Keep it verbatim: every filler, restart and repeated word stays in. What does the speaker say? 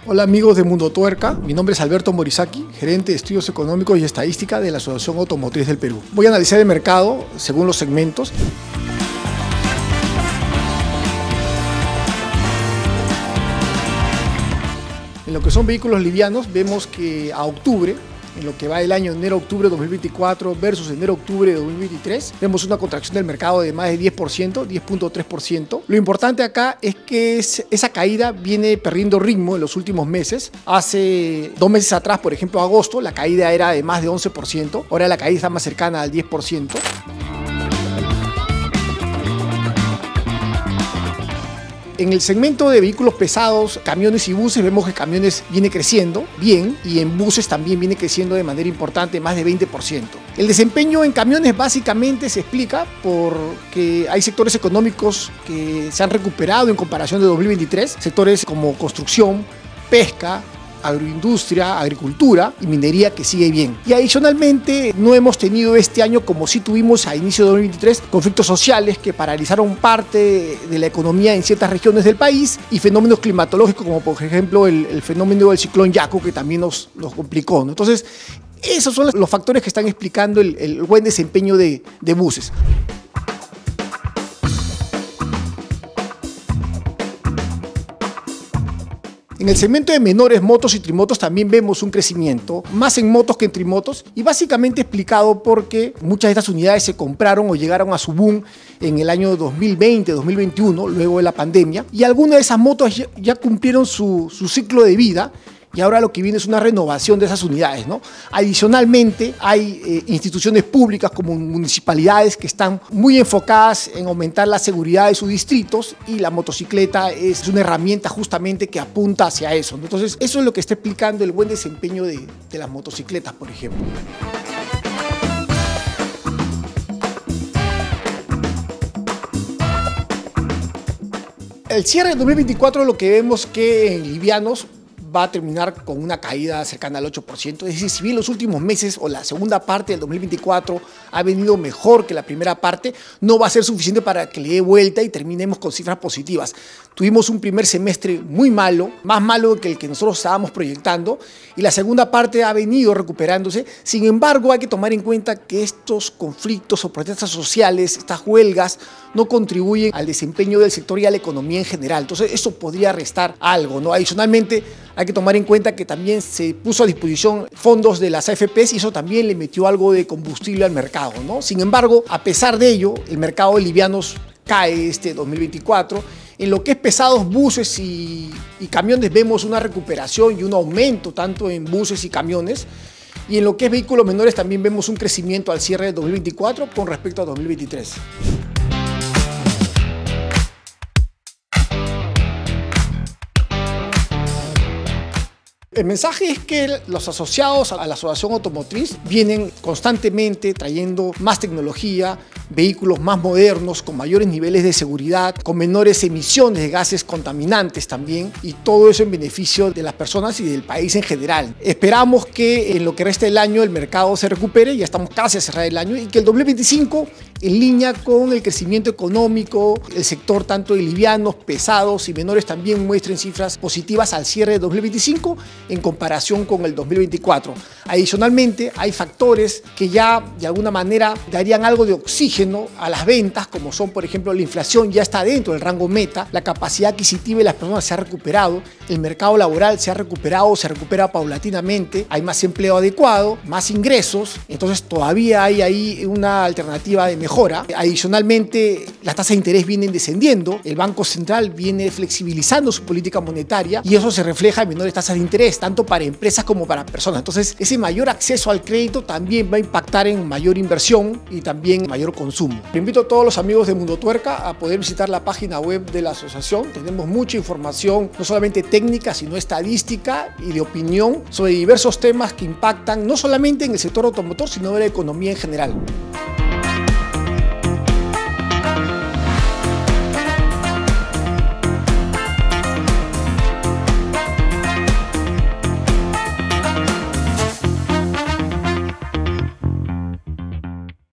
Hola amigos de Mundo Tuerca, mi nombre es Alberto Morizaki, gerente de Estudios Económicos y Estadística de la Asociación Automotriz del Perú. Voy a analizar el mercado según los segmentos. En lo que son vehículos livianos, vemos que a octubre, en lo que va el año enero-octubre de dos mil veinticuatro versus enero-octubre de dos mil veintitrés, vemos una contracción del mercado de más de diez por ciento, diez punto tres por ciento. Lo importante acá es que es, esa caída viene perdiendo ritmo en los últimos meses. Hace dos meses atrás, por ejemplo, agosto, la caída era de más de once por ciento. Ahora la caída está más cercana al diez por ciento. En el segmento de vehículos pesados, camiones y buses, vemos que camiones viene creciendo bien y en buses también viene creciendo de manera importante, más de veinte por ciento. El desempeño en camiones básicamente se explica porque hay sectores económicos que se han recuperado en comparación de dos mil veintitrés, sectores como construcción, pesca, agroindustria, agricultura y minería que sigue bien. Y adicionalmente no hemos tenido este año, como sí tuvimos a inicio de dos mil veintitrés, conflictos sociales que paralizaron parte de la economía en ciertas regiones del país y fenómenos climatológicos como por ejemplo el, el fenómeno del ciclón Yaku que también nos, nos complicó, ¿no? Entonces esos son los factores que están explicando el, el buen desempeño de, de buses. En el segmento de menores, motos y trimotos también vemos un crecimiento, más en motos que en trimotos, y básicamente explicado porque muchas de estas unidades se compraron o llegaron a su boom en el año dos mil veinte, dos mil veintiuno, luego de la pandemia, y algunas de esas motos ya, ya cumplieron su, su ciclo de vida. Y ahora lo que viene es una renovación de esas unidades, ¿no? Adicionalmente, hay eh, instituciones públicas como municipalidades que están muy enfocadas en aumentar la seguridad de sus distritos y la motocicleta es una herramienta justamente que apunta hacia eso, ¿no? Entonces, eso es lo que está explicando el buen desempeño de, de las motocicletas, por ejemplo. El cierre de dos mil veinticuatro lo que vemos que en livianos va a terminar con una caída cercana al ocho por ciento. Es decir, si bien los últimos meses o la segunda parte del dos mil veinticuatro ha venido mejor que la primera parte, no va a ser suficiente para que le dé vuelta y terminemos con cifras positivas. Tuvimos un primer semestre muy malo, más malo que el que nosotros estábamos proyectando, y la segunda parte ha venido recuperándose. Sin embargo, hay que tomar en cuenta que estos conflictos o protestas sociales, estas huelgas, no contribuyen al desempeño del sector y a la economía en general. Entonces, eso podría restar algo, ¿no? Adicionalmente, hay que tomar en cuenta que también se puso a disposición fondos de las A F Pes y eso también le metió algo de combustible al mercado, ¿no? Sin embargo, a pesar de ello, el mercado de livianos cae este dos mil veinticuatro. En lo que es pesados, buses y, y camiones vemos una recuperación y un aumento tanto en buses y camiones. Y en lo que es vehículos menores también vemos un crecimiento al cierre de dos mil veinticuatro con respecto a dos mil veintitrés. El mensaje es que los asociados a la Asociación Automotriz vienen constantemente trayendo más tecnología, vehículos más modernos, con mayores niveles de seguridad, con menores emisiones de gases contaminantes también, y todo eso en beneficio de las personas y del país en general. Esperamos que en lo que resta del año el mercado se recupere, ya estamos casi a cerrar el año, y que el dos mil veinticinco, en línea con el crecimiento económico, el sector tanto de livianos, pesados y menores también muestren cifras positivas al cierre de dos mil veinticinco, en comparación con el dos mil veinticuatro. Adicionalmente, hay factores que ya de alguna manera darían algo de oxígeno a las ventas, como son, por ejemplo, la inflación ya está dentro del rango meta, la capacidad adquisitiva de las personas se ha recuperado, el mercado laboral se ha recuperado, se recupera paulatinamente, hay más empleo adecuado, más ingresos, entonces todavía hay ahí una alternativa de mejora. Adicionalmente, las tasas de interés vienen descendiendo, el Banco Central viene flexibilizando su política monetaria y eso se refleja en menores tasas de interés, tanto para empresas como para personas. Entonces, ese mayor acceso al crédito también va a impactar en mayor inversión y también mayor consumo. Le invito a todos los amigos de Mundo Tuerca a poder visitar la página web de la asociación. Tenemos mucha información, no solamente técnica, sino estadística y de opinión sobre diversos temas que impactan no solamente en el sector automotor, sino en la economía en general.